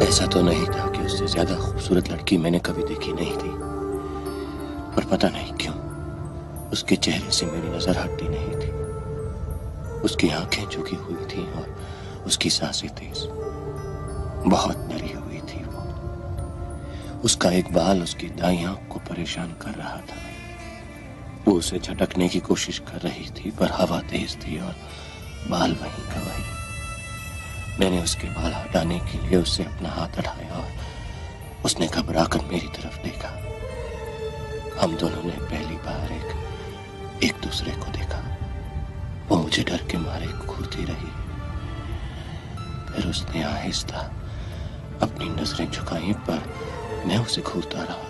ऐसा तो नहीं था कि उससे ज्यादा खूबसूरत लड़की मैंने कभी देखी नहीं थी, पर पता नहीं क्यों उसके चेहरे से मेरी नजर हटती नहीं थी। उसकी आंखें झुकी हुई थी और उसकी सांसें तेज, बहुत डरी हुई थी वो। उसका एक बाल उसकी दाईं आंख को परेशान कर रहा था। वो उसे झटकने की कोशिश कर रही थी, पर हवा तेज थी और बाल वहीं का वहीं। मैंने उसके बाल हटाने के लिए उससे अपना हाथ उठाया और उसने घबराकर मेरी तरफ देखा। हम दोनों ने पहली बार एक दूसरे को देखा। वो मुझे डर के मारे घूरती रही, फिर उसने आहिस्ता अपनी नजरें झुकाई, पर मैं उसे घूरता रहा।